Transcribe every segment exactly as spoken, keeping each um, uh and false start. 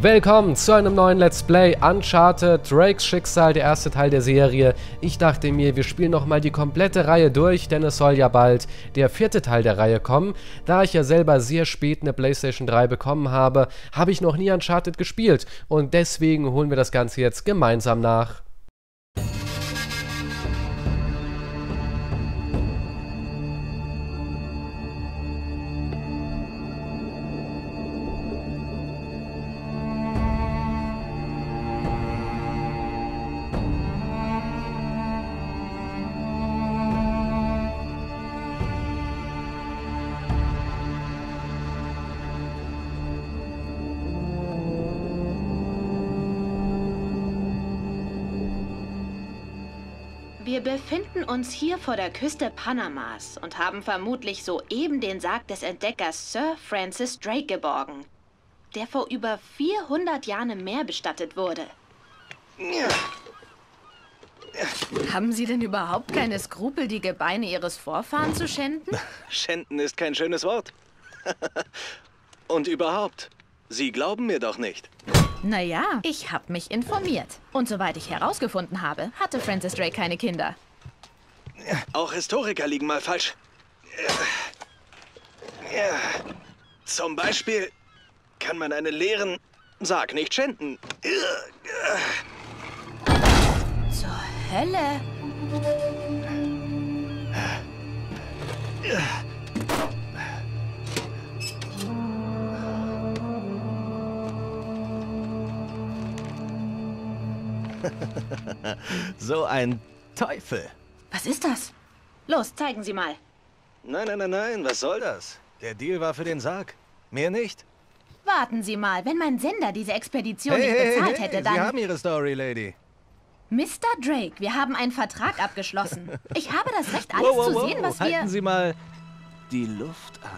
Willkommen zu einem neuen Let's Play Uncharted Drakes Schicksal, der erste Teil der Serie. Ich dachte mir, wir spielen nochmal die komplette Reihe durch, denn es soll ja bald der vierte Teil der Reihe kommen. Da ich ja selber sehr spät eine PlayStation drei bekommen habe, habe ich noch nie Uncharted gespielt und deswegen holen wir das Ganze jetzt gemeinsam nach. Wir befinden uns hier vor der Küste Panamas und haben vermutlich soeben den Sarg des Entdeckers Sir Francis Drake geborgen, der vor über vierhundert Jahren im Meer bestattet wurde. Haben Sie denn überhaupt keine Skrupel, die Gebeine Ihres Vorfahren zu schänden? Schänden ist kein schönes Wort. Und überhaupt, Sie glauben mir doch nicht. Naja, ich habe mich informiert. Und soweit ich herausgefunden habe, hatte Francis Drake keine Kinder. Auch Historiker liegen mal falsch. Ja. Zum Beispiel kann man einen leeren Sarg nicht schänden. Zur Hölle? So ein Teufel. Was ist das? Los, zeigen Sie mal. Nein, nein, nein, nein, was soll das? Der Deal war für den Sarg. Mehr nicht. Warten Sie mal, wenn mein Sender diese Expedition Hey, nicht hey, bezahlt hey, hätte, Sie dann... haben Ihre Story, Lady. Mister Drake, wir haben einen Vertrag abgeschlossen. Ich habe das Recht, alles Wow, wow, zu wow. sehen, was wir... Halten Sie mal die Luft an.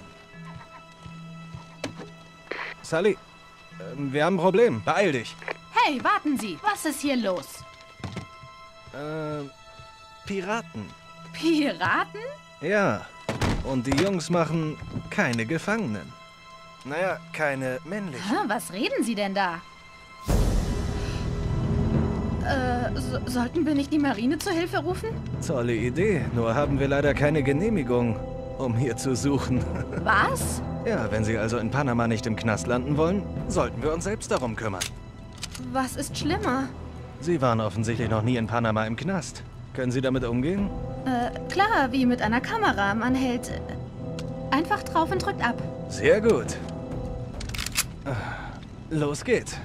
Sully, ähm, wir haben ein Problem. Beeil dich. Hey, warten Sie, was ist hier los? Äh, Piraten. Piraten? Ja, und die Jungs machen keine Gefangenen. Naja, keine männlichen. Hä, was reden Sie denn da? Äh, so, sollten wir nicht die Marine zur Hilfe rufen? Tolle Idee, nur haben wir leider keine Genehmigung, um hier zu suchen. Was? Ja, wenn Sie also in Panama nicht im Knast landen wollen, sollten wir uns selbst darum kümmern. Was ist schlimmer? Sie waren offensichtlich noch nie in Panama im Knast. Können Sie damit umgehen? Äh, klar, wie mit einer Kamera. Man hält äh, einfach drauf und drückt ab. Sehr gut. Los geht's.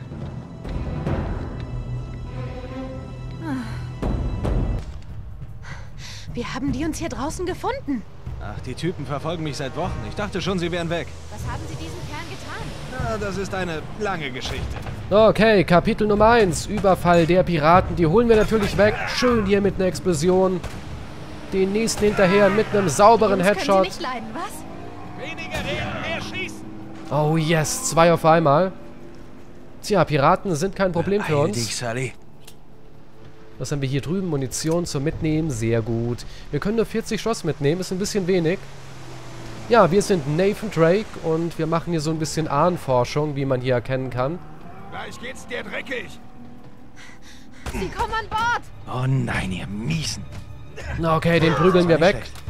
Wir haben die uns hier draußen gefunden. Ach, die Typen verfolgen mich seit Wochen. Ich dachte schon, sie wären weg. Was haben Sie diesem Kern getan? Na, das ist eine lange Geschichte. Okay, Kapitel Nummer eins, Überfall der Piraten, die holen wir natürlich weg. Schön hier mit einer Explosion. Den nächsten hinterher mit einem sauberen Jungs, Headshot. können Sie nicht leiden, was? Weniger reden, mehr schießen. Oh yes, zwei auf einmal. Tja, Piraten sind kein Problem für Beeil uns. dich, Sully. Was haben wir hier drüben? Munition zum Mitnehmen. Sehr gut. Wir können nur vierzig Schuss mitnehmen. Ist ein bisschen wenig. Ja, wir sind Nathan Drake und wir machen hier so ein bisschen Ahnenforschung, wie man hier erkennen kann. Gleich geht's dir dreckig. Sie kommen an Bord! Oh nein, ihr Miesen. Na, okay, den prügeln wir Das war weg. nicht schlecht.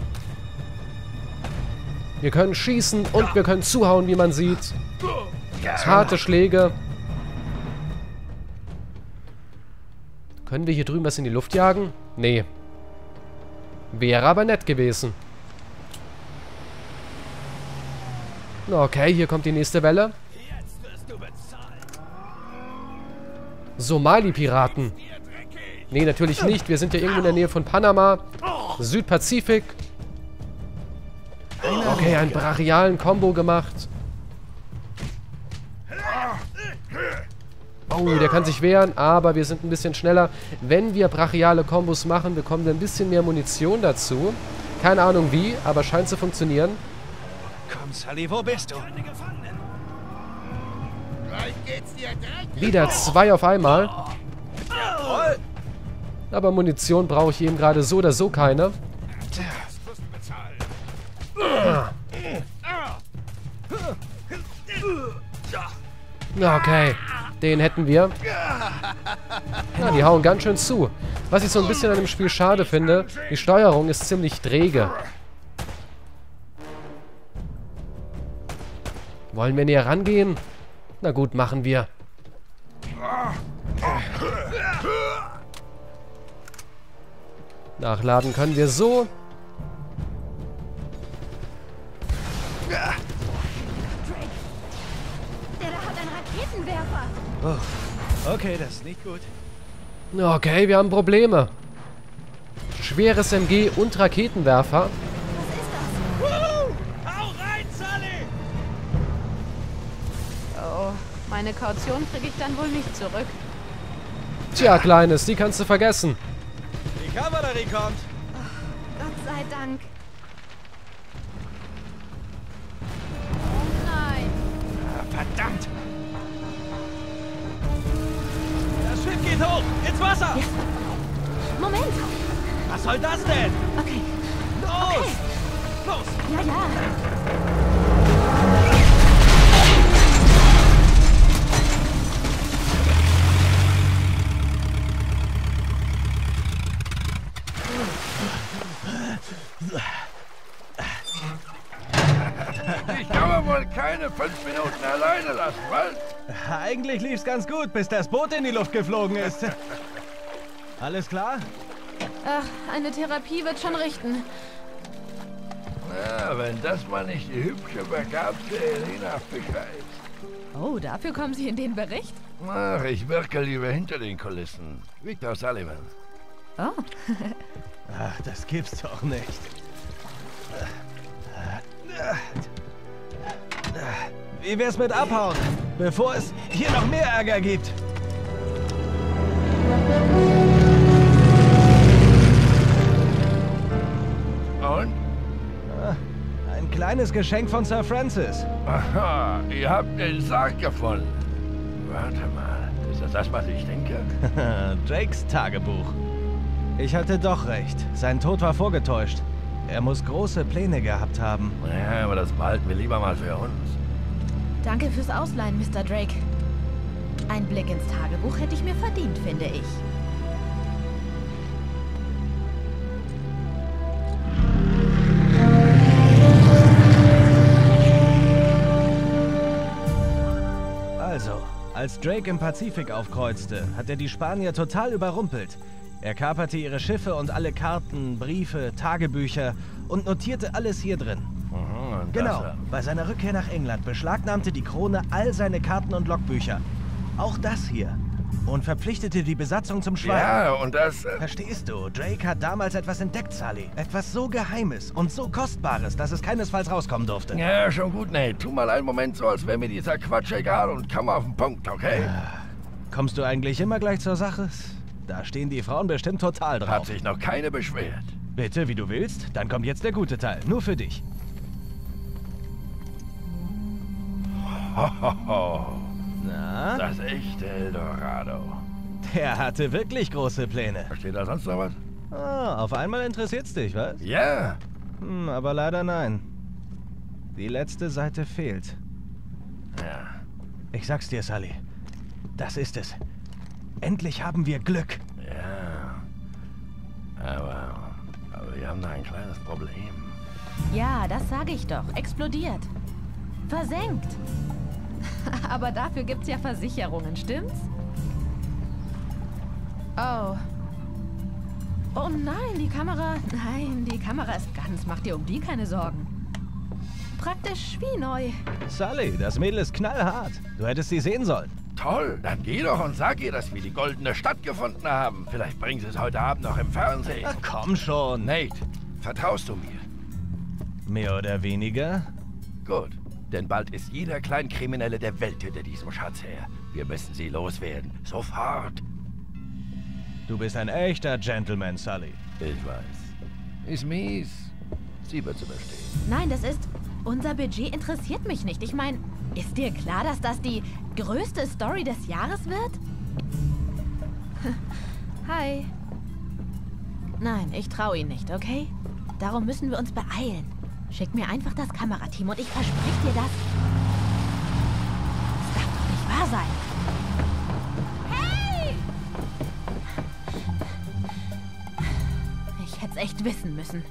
Wir können schießen und wir können zuhauen, wie man sieht. Harte Schläge. Können wir hier drüben was in die Luft jagen? Nee. Wäre aber nett gewesen. Okay, hier kommt die nächste Welle. Somali-Piraten. Nee, natürlich nicht. Wir sind ja irgendwo in der Nähe von Panama. Südpazifik. Okay, einen brachialen Combo gemacht. Oh, der kann sich wehren, aber wir sind ein bisschen schneller. Wenn wir brachiale Kombos machen, bekommen wir ein bisschen mehr Munition dazu. Keine Ahnung wie, aber scheint zu funktionieren. Komm, Sully, wo bist du? Gleich geht's dir dreckig. Wieder zwei auf einmal. Aber Munition brauche ich eben gerade so oder so keine. Okay. Den hätten wir. Ja, die hauen ganz schön zu. Was ich so ein bisschen an dem Spiel schade finde, die Steuerung ist ziemlich träge. Wollen wir näher rangehen? Na gut, machen wir. Nachladen können wir so. Der da hat einen Raketenwerfer. Oh, okay, das ist nicht gut. Okay, wir haben Probleme. Schweres M G und Raketenwerfer. Was ist das? Hau rein, Sully! Oh, meine Kaution kriege ich dann wohl nicht zurück. Tja, Kleines, die kannst du vergessen. Die Kavallerie kommt. Gott sei Dank. Oh nein. Ah, verdammt. Das Schiff geht hoch. Ins Wasser. Ja. Moment. Was soll das denn? Okay. Los. Okay. Los. Ja, ja. Ich kann man wohl keine fünf Minuten alleine lassen, was? Eigentlich lief's ganz gut, bis das Boot in die Luft geflogen ist. Alles klar? Ach, eine Therapie wird schon richten. Na, wenn das mal nicht die hübsche, begabte Elena Fischer ist. Oh, dafür kommen Sie in den Bericht? Ach, ich wirke lieber hinter den Kulissen. Victor Sullivan. Oh. Ach, das gibt's doch nicht. Wie wär's mit abhauen, bevor es hier noch mehr Ärger gibt? Und? Ein kleines Geschenk von Sir Francis. Aha, ihr habt den Sarg gefunden. Warte mal, ist das das, was ich denke? Drakes Tagebuch. Ich hatte doch recht. Sein Tod war vorgetäuscht. Er muss große Pläne gehabt haben. Ja, aber das behalten wir lieber mal für uns. Danke fürs Ausleihen, Mister Drake. Ein Blick ins Tagebuch hätte ich mir verdient, finde ich. Also, als Drake im Pazifik aufkreuzte, hat er die Spanier total überrumpelt. Er kaperte ihre Schiffe und alle Karten, Briefe, Tagebücher und notierte alles hier drin. Mhm, und Genau, das, bei seiner Rückkehr nach England beschlagnahmte die Krone all seine Karten und Logbücher. Auch das hier. Und verpflichtete die Besatzung zum Schweigen. Ja, und das... Äh, Verstehst du, Drake hat damals etwas entdeckt, Sully. Etwas so Geheimes und so Kostbares, dass es keinesfalls rauskommen durfte. ja, schon gut, Nate. Tu mal einen Moment so, als wäre mir dieser Quatsch egal und komm auf den Punkt, okay? Kommst du eigentlich immer gleich zur Sache? Da stehen die Frauen bestimmt total Hat drauf. sich noch keine beschwert. Bitte, wie du willst. Dann kommt jetzt der gute Teil. Nur für dich. Hohoho, Na? das echte Eldorado. Der hatte wirklich große Pläne. Versteht da sonst noch was? Ah, auf einmal interessiert's dich, was? Ja. Hm, aber leider nein. Die letzte Seite fehlt. Ja. Ich sag's dir, Sully. Das ist es. Endlich haben wir Glück. Ja. Aber, aber wir haben da ein kleines Problem. Ja, das sage ich doch. Explodiert. Versenkt. Aber dafür gibt's ja Versicherungen, stimmt's? Oh. Oh nein, die Kamera... Nein, die Kamera ist ganz. Mach dir um die keine Sorgen. Praktisch wie neu. Sully, das Mädel ist knallhart. Du hättest sie sehen sollen. Toll, dann geh doch und sag ihr, dass wir die goldene Stadt gefunden haben. Vielleicht bringen sie es heute Abend noch im Fernsehen. Ach, komm schon. Nate, vertraust du mir? Mehr oder weniger? Gut, denn bald ist jeder Kleinkriminelle der Welt hinter diesem Schatz her. Wir müssen sie loswerden. Sofort. Du bist ein echter Gentleman, Sully. Ich weiß. Ist mies. Sie wird zu überstehen. Nein, das ist... Unser Budget interessiert mich nicht. Ich meine, ist dir klar, dass das die größte Story des Jahres wird? Hi. Nein, ich traue ihn nicht, okay? Darum müssen wir uns beeilen. Schick mir einfach das Kamerateam und ich verspreche dir das. Das darf doch nicht wahr sein. Ich hätte es echt wissen müssen.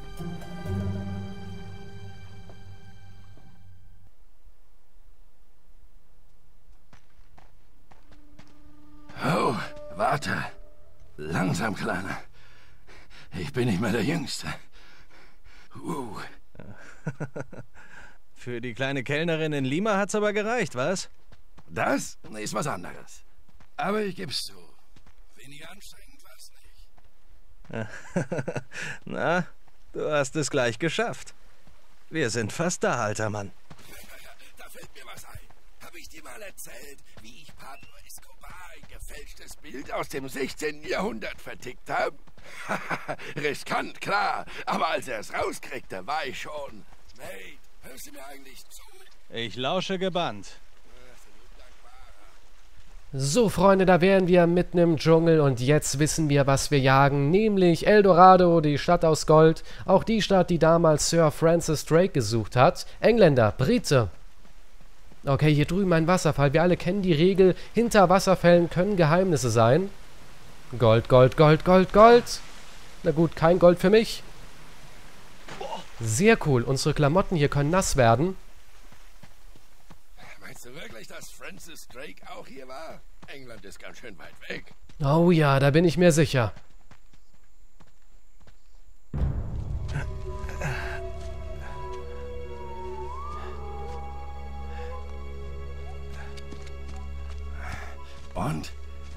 Oh, warte. Langsam, Kleiner. Ich bin nicht mehr der Jüngste. Uh. Für die kleine Kellnerin in Lima hat's aber gereicht, was? Das ist was anderes. Aber ich geb's zu. Wenig anstrengend war's nicht. Na, du hast es gleich geschafft. Wir sind fast da, alter Mann. Da fällt mir was ein. Habe ich dir mal erzählt, wie ich Pablo Escobar ein gefälschtes Bild aus dem sechzehnten Jahrhundert vertickt habe? Riskant, klar. Aber als er es rauskriegte, war ich schon... Nate, hörst du mir eigentlich zu? Ich lausche gebannt. So, Freunde, da wären wir mitten im Dschungel und jetzt wissen wir, was wir jagen, nämlich El Dorado, die Stadt aus Gold, auch die Stadt, die damals Sir Francis Drake gesucht hat. Engländer, Brite. Okay, hier drüben ein Wasserfall. Wir alle kennen die Regel, hinter Wasserfällen können Geheimnisse sein. Gold, Gold, Gold, Gold, Gold. Na gut, kein Gold für mich. Sehr cool, unsere Klamotten hier können nass werden. Meinst du wirklich, dass Francis Drake auch hier war? England ist ganz schön weit weg. Oh ja, da bin ich mir sicher. Und?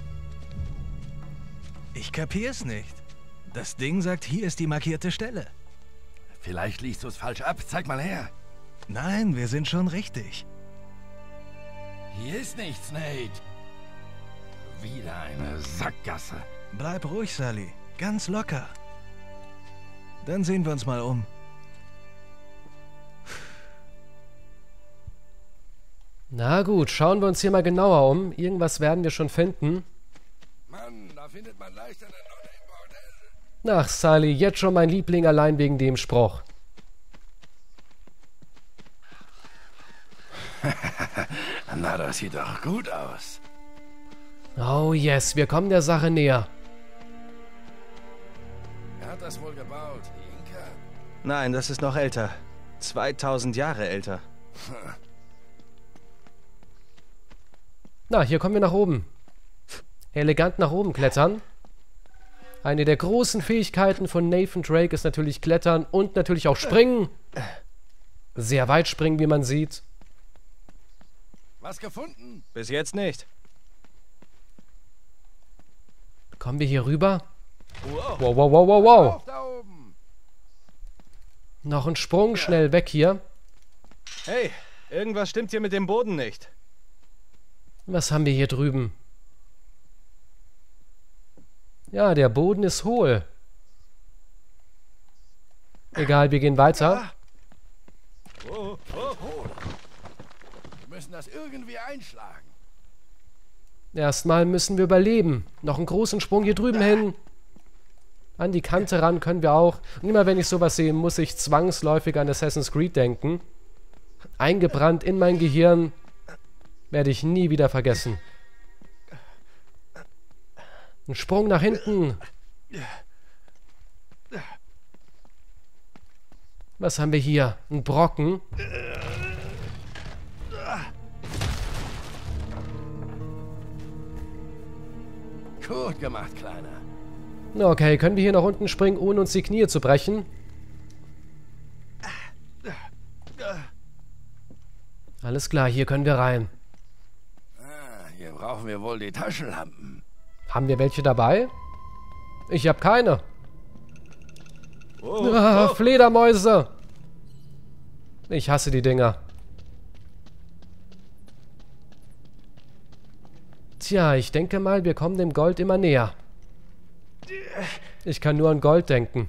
Ich kapier's nicht. Das Ding sagt, hier ist die markierte Stelle. Vielleicht liest du es falsch ab. Zeig mal her. Nein, wir sind schon richtig. Hier ist nichts, Nate. Wieder eine Sackgasse. Bleib ruhig, Sully. Ganz locker. Dann sehen wir uns mal um. Na gut, schauen wir uns hier mal genauer um. Irgendwas werden wir schon finden. Mann, da findet man leichter eine Nonne im Bordell. Ach, Sully, jetzt schon mein Liebling allein wegen dem Spruch. Na, das sieht doch gut aus. Oh yes, wir kommen der Sache näher. Wer hat das wohl gebaut? Die Inka? Nein, das ist noch älter. zweitausend Jahre älter. Na, hier kommen wir nach oben. Elegant nach oben klettern. Eine der großen Fähigkeiten von Nathan Drake ist natürlich Klettern und natürlich auch Springen. Sehr weit springen, wie man sieht. Was gefunden? Bis jetzt nicht. Kommen wir hier rüber? Wow. Wow, wow, wow, wow, wow. Auf da oben. Noch ein Sprung, schnell weg hier. Hey, irgendwas stimmt hier mit dem Boden nicht. Was haben wir hier drüben? Ja, der Boden ist hohl. Egal, wir gehen weiter. Oh, oh, oh. Wir müssen das irgendwie einschlagen. Erstmal müssen wir überleben. Noch einen großen Sprung hier drüben hin. An die Kante ran können wir auch. Und immer wenn ich sowas sehe, muss ich zwangsläufig an Assassin's Creed denken. Eingebrannt in mein Gehirn. Werde ich nie wieder vergessen. Ein Sprung nach hinten. Was haben wir hier? Ein Brocken. Gut gemacht, Kleiner. Okay, können wir hier nach unten springen, ohne uns die Knie zu brechen? Alles klar, hier können wir rein. Ah, hier brauchen wir wohl die Taschenlampen. Haben wir welche dabei? Ich habe keine. Oh, Ah, oh. Fledermäuse. Ich hasse die Dinger. Tja, ich denke mal, wir kommen dem Gold immer näher. Ich kann nur an Gold denken.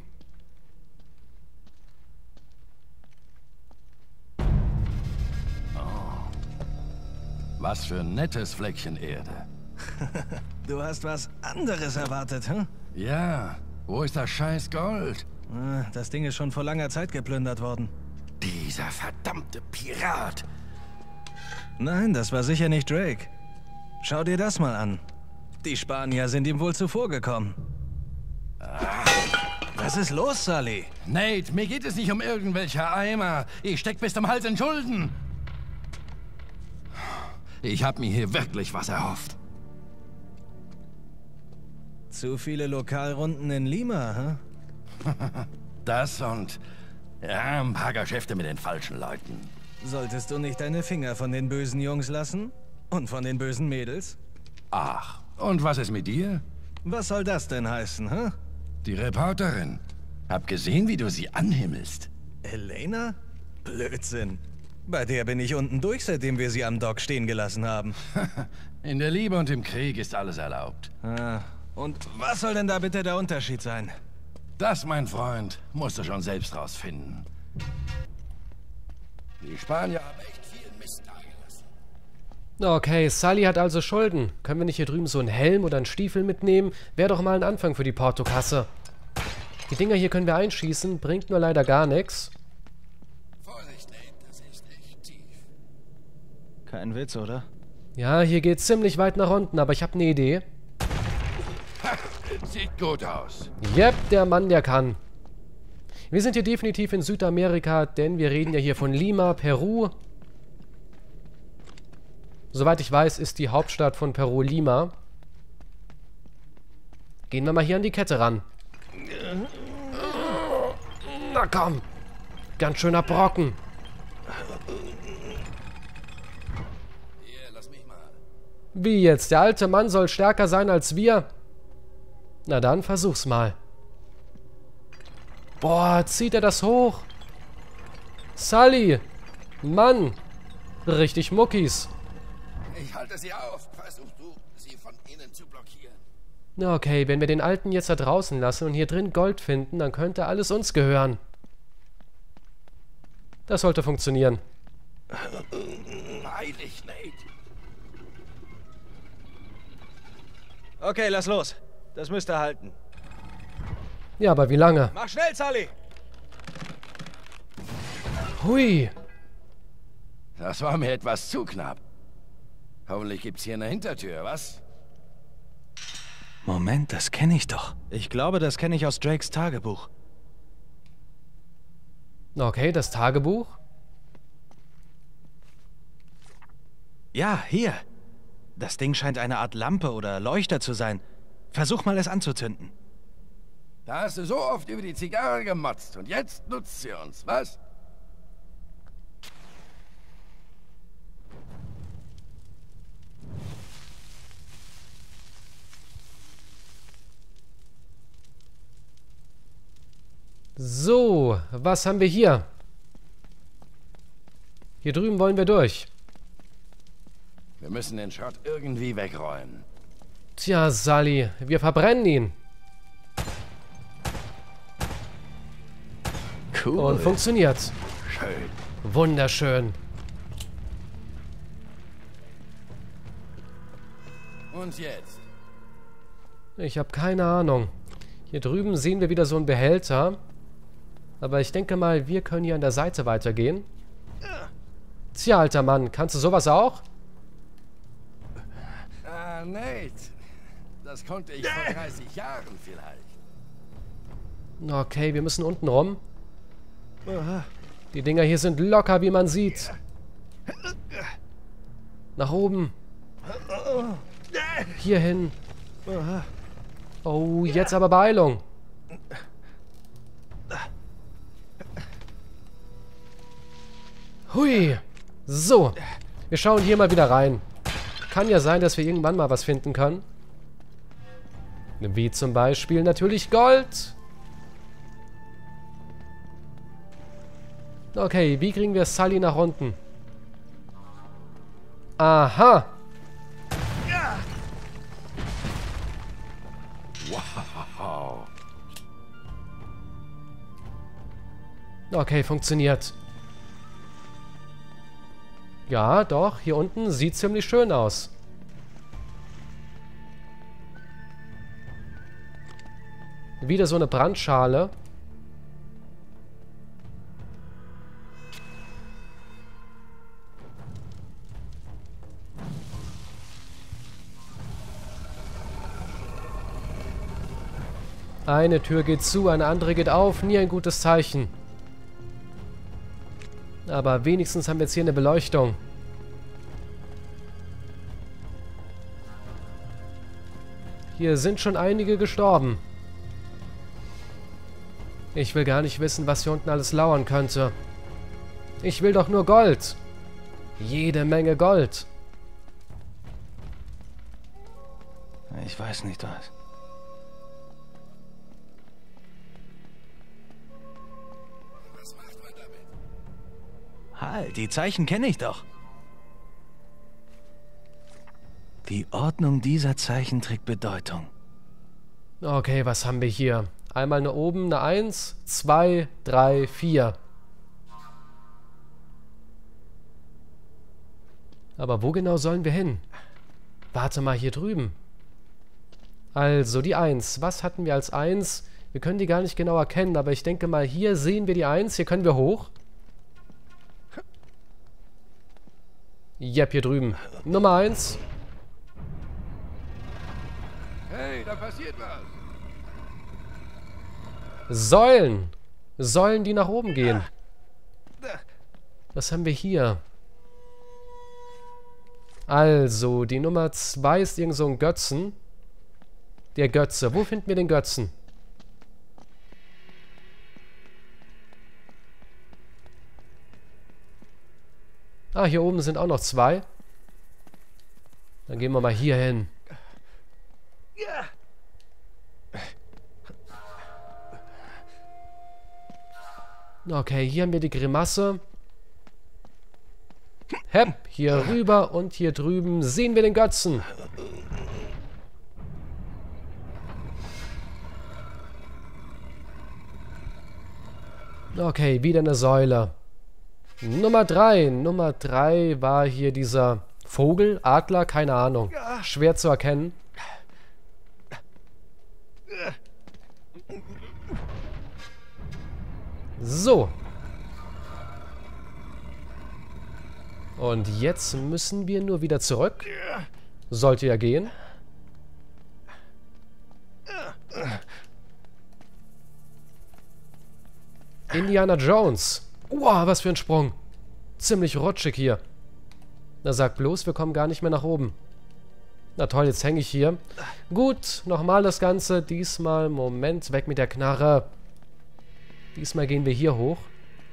Was für ein nettes Fleckchen Erde. Du hast was anderes erwartet, hm? Ja, wo ist das scheiß Gold? Ah, das Ding ist schon vor langer Zeit geplündert worden. Dieser verdammte Pirat. Nein, das war sicher nicht Drake. Schau dir das mal an. Die Spanier sind ihm wohl zuvorgekommen. Was ist los, Sully? Nate, mir geht es nicht um irgendwelche Eimer. Ich steck bis zum Hals in Schulden. Ich habe mir hier wirklich was erhofft. Zu viele Lokalrunden in Lima, hä? Das und ja, ein paar Geschäfte mit den falschen Leuten. Solltest du nicht deine Finger von den bösen Jungs lassen? Und von den bösen Mädels? Ach, und was ist mit dir? Was soll das denn heißen, hä? Die Reporterin. Hab gesehen, wie du sie anhimmelst. Elena? Blödsinn. Bei der bin ich unten durch, seitdem wir sie am Dock stehen gelassen haben. In der Liebe und im Krieg ist alles erlaubt. Ah, und was soll denn da bitte der Unterschied sein? Das, mein Freund, musst du schon selbst rausfinden. Die Spanier haben echt viel Mist dagelassen. Okay, Sully hat also Schulden. Können wir nicht hier drüben so einen Helm oder einen Stiefel mitnehmen? Wäre doch mal ein Anfang für die Portokasse. Die Dinger hier können wir einschießen, bringt nur leider gar nichts. Vorsicht, Nate, das ist echt tief. Kein Witz, oder? Ja, hier geht's ziemlich weit nach unten, aber ich habe eine Idee. Ha, sieht gut aus. Yep, der Mann, der kann. Wir sind hier definitiv in Südamerika, denn wir reden ja hier von Lima, Peru. Soweit ich weiß, ist die Hauptstadt von Peru Lima. Gehen wir mal hier an die Kette ran. Na komm. Ganz schöner Brocken. Hier, lass mich mal. Wie jetzt? Der alte Mann soll stärker sein als wir? Na dann, versuch's mal. Boah, zieht er das hoch? Sully! Mann! Richtig Muckis. Ich halte sie auf. Versuchst du, sie von innen zu blockieren? Na okay, wenn wir den Alten jetzt da draußen lassen und hier drin Gold finden, dann könnte alles uns gehören. Das sollte funktionieren. Heilig, Nate. Okay, lass los. Das müsste halten. Ja, aber wie lange? Mach schnell, Sully! Hui! Das war mir etwas zu knapp. Hoffentlich gibt's hier eine Hintertür, was? Moment, das kenne ich doch. Ich glaube, das kenne ich aus Drakes Tagebuch. Okay, das Tagebuch. Ja, hier. Das Ding scheint eine Art Lampe oder Leuchter zu sein. Versuch mal, es anzuzünden. Da hast du so oft über die Zigarre gemotzt und jetzt nutzt sie uns, was? So, was haben wir hier? Hier drüben wollen wir durch. Wir müssen den Schrott irgendwie wegräumen. Tja, Sully, wir verbrennen ihn. Cool. Und funktioniert. Schön. Wunderschön. Und jetzt? Ich habe keine Ahnung. Hier drüben sehen wir wieder so einen Behälter. Aber ich denke mal, wir können hier an der Seite weitergehen. Tja, alter Mann, kannst du sowas auch? Ah, Nate. Das konnte ich vor dreißig Jahren vielleicht. Okay, wir müssen unten rum. Die Dinger hier sind locker, wie man sieht. Nach oben. Hier hin. Oh, jetzt aber Beeilung. Hui. So. Wir schauen hier mal wieder rein. Kann ja sein, dass wir irgendwann mal was finden können. Wie zum Beispiel natürlich Gold. Okay, wie kriegen wir Sully nach unten? Aha. Wow. Okay, funktioniert. Ja, doch, hier unten sieht ziemlich schön aus. Wieder so eine Brandschale. Eine Tür geht zu, eine andere geht auf. Nie ein gutes Zeichen. Aber wenigstens haben wir jetzt hier eine Beleuchtung. Hier sind schon einige gestorben. Ich will gar nicht wissen, was hier unten alles lauern könnte. Ich will doch nur Gold. Jede Menge Gold. Ich weiß nicht was. Was macht man damit? Halt, die Zeichen kenne ich doch. Die Ordnung dieser Zeichen trägt Bedeutung. Okay, was haben wir hier? Einmal eine oben, eine eins, zwei, drei, vier. Aber wo genau sollen wir hin? Warte mal, hier drüben. Also, die eins. Was hatten wir als eins? Wir können die gar nicht genau erkennen, aber ich denke mal, hier sehen wir die eins. Hier können wir hoch. Yep, hier drüben. Nummer eins. Hey, da passiert was. Säulen. Säulen, die nach oben gehen. Was haben wir hier? Also, die Nummer zwei ist irgend so ein Götzen. Der Götze. Wo finden wir den Götzen? Ah, hier oben sind auch noch zwei. Dann gehen wir mal hier hin. Okay, hier haben wir die Grimasse. Hepp, hier rüber und hier drüben sehen wir den Götzen. Okay, wieder eine Säule. Nummer drei. Nummer drei war hier dieser Vogel, Adler, keine Ahnung. Schwer zu erkennen. So. Und jetzt müssen wir nur wieder zurück. Sollte ja gehen. Indiana Jones. Wow, was für ein Sprung. Ziemlich rutschig hier. Na, sag bloß, wir kommen gar nicht mehr nach oben. Na toll, jetzt hänge ich hier. Gut, nochmal das Ganze. Diesmal, Moment, weg mit der Knarre. Diesmal gehen wir hier hoch.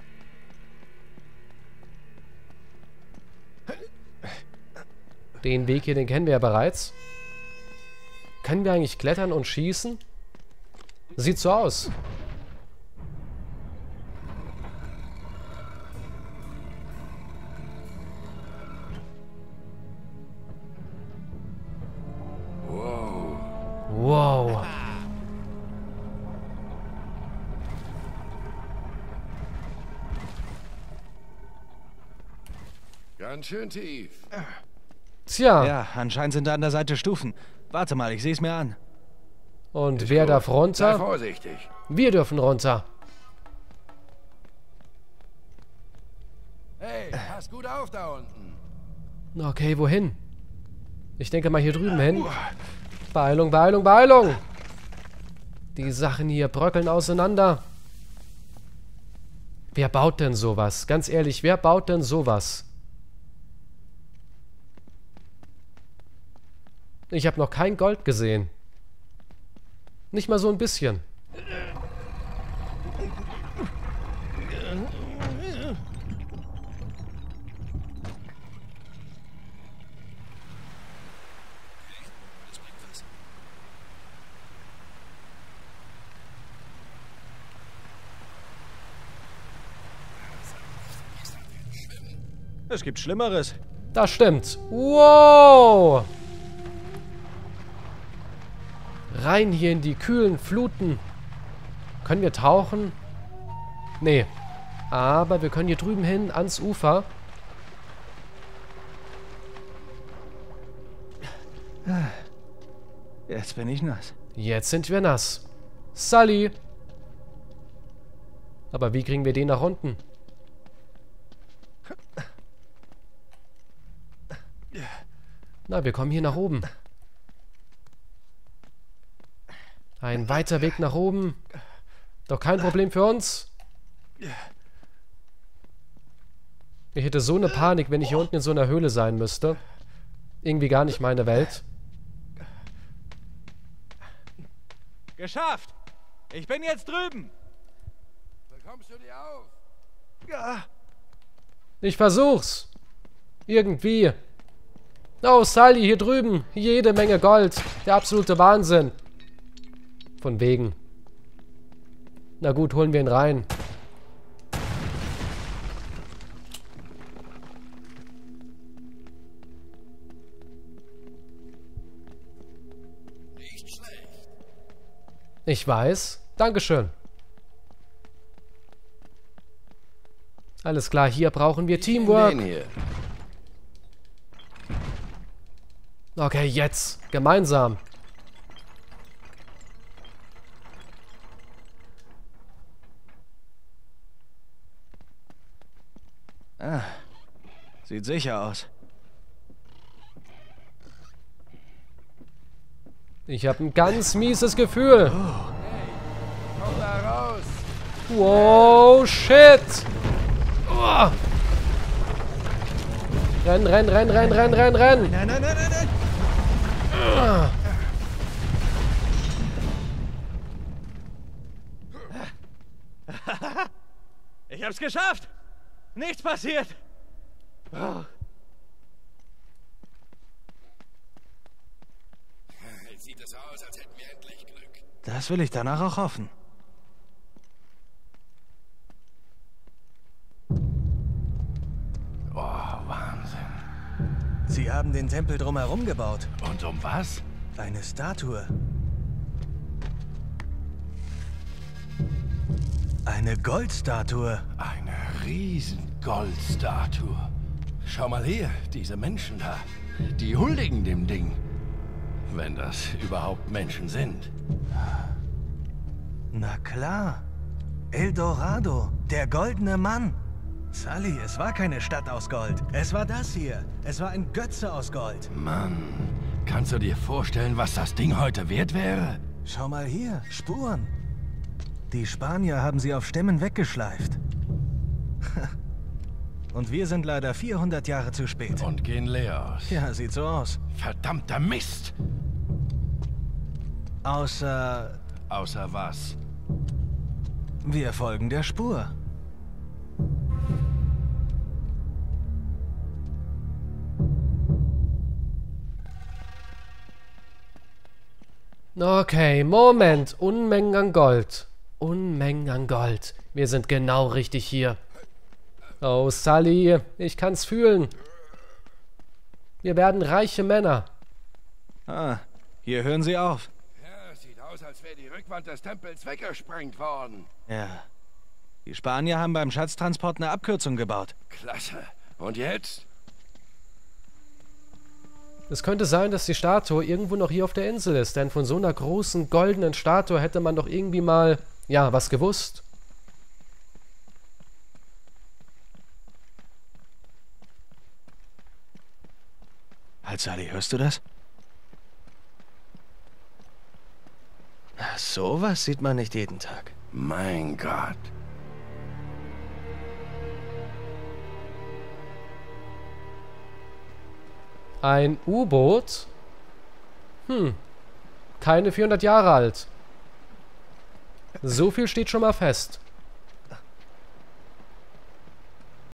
Den Weg hier, den kennen wir ja bereits. Können wir eigentlich klettern und schießen? Sieht so aus. Wow. Ganz schön tief. Tja. Ja, anscheinend sind da an der Seite Stufen. Warte mal, ich sehe es mir an. Und Ist wer gut. darf Sei runter? vorsichtig. Wir dürfen runter. Hey, pass gut auf da unten. Okay, wohin? Ich denke mal hier drüben hin. Beeilung, Beeilung, Beeilung! Die Sachen hier bröckeln auseinander. Wer baut denn sowas? Ganz ehrlich, wer baut denn sowas? Ich habe noch kein Gold gesehen. Nicht mal so ein bisschen. Es gibt Schlimmeres. Das stimmt. Wow! Rein hier in die kühlen Fluten. Können wir tauchen? Nee. Aber wir können hier drüben hin ans Ufer. Jetzt bin ich nass. Jetzt sind wir nass. Sully! Aber wie kriegen wir den nach unten? Na, wir kommen hier nach oben. Ein weiter Weg nach oben. Doch kein Problem für uns. Ich hätte so eine Panik, wenn ich hier unten in so einer Höhle sein müsste. Irgendwie gar nicht meine Welt. Geschafft! Ich bin jetzt drüben! Bekommst du die auf? Ja. Ich versuch's. Irgendwie. Oh, Sully, hier drüben. Jede Menge Gold. Der absolute Wahnsinn. Von wegen. Na gut, holen wir ihn rein. Nicht schlecht. Ich weiß. Dankeschön. Alles klar, hier brauchen wir Teamwork. Den hier. Okay, jetzt. Gemeinsam. Ah, sieht sicher aus. Ich habe ein ganz mieses Gefühl. Komm da raus. Wow, shit. Oh. Renn, renn, renn, renn, renn, renn, renn. Nein, nein, nein, nein, nein. Ah. Ich hab's geschafft! Nichts passiert! Oh. Jetzt sieht es aus, als hätten wir endlich Glück. Das will ich danach auch hoffen. Oh, Wahnsinn. Sie haben den Tempel drumherum gebaut. Und um was? Eine Statue. Eine Goldstatue. Eine riesen Goldstatue. Schau mal her, diese Menschen da. Die huldigen dem Ding. Wenn das überhaupt Menschen sind. Na klar. El Dorado, der goldene Mann. Sully, es war keine Stadt aus Gold. Es war das hier. Es war ein Götze aus Gold. Mann, kannst du dir vorstellen, was das Ding heute wert wäre? Schau mal hier, Spuren. Die Spanier haben sie auf Stämmen weggeschleift. Und wir sind leider vierhundert Jahre zu spät. Und gehen leer aus. Ja, sieht so aus. Verdammter Mist! Außer Außer was? wir folgen der Spur. Okay, Moment. Unmengen an Gold. Unmengen an Gold. Wir sind genau richtig hier. Oh, Sully, ich kann's fühlen. Wir werden reiche Männer. Ah, hier hören sie auf. Ja, sieht aus, als wäre die Rückwand des Tempels weggesprengt worden. Ja. Die Spanier haben beim Schatztransport eine Abkürzung gebaut. Klasse. Und jetzt? Es könnte sein, dass die Statue irgendwo noch hier auf der Insel ist, denn von so einer großen goldenen Statue hätte man doch irgendwie mal, ja, was gewusst. Halt, Sully, hörst du das? Na, sowas sieht man nicht jeden Tag. Mein Gott. Ein U-Boot? Hm. Keine vierhundert Jahre alt. So viel steht schon mal fest.